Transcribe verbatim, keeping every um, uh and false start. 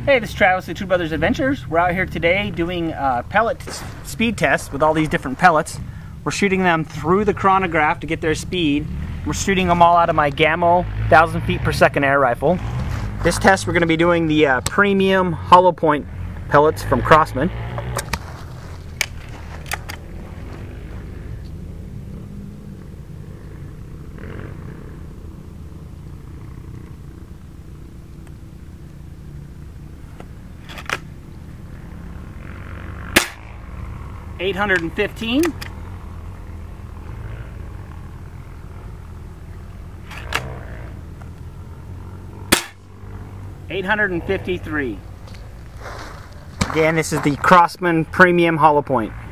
Hey, this is Travis with Two Brothers Adventures. We're out here today doing a pellet speed tests with all these different pellets. We're shooting them through the chronograph to get their speed. We're shooting them all out of my Gammo one thousand feet per second air rifle. This test we're going to be doing the uh, premium hollow point pellets from Crosman. eight hundred fifteen. eight hundred fifty-three. Again, this is the Crosman Premium Hollow Point.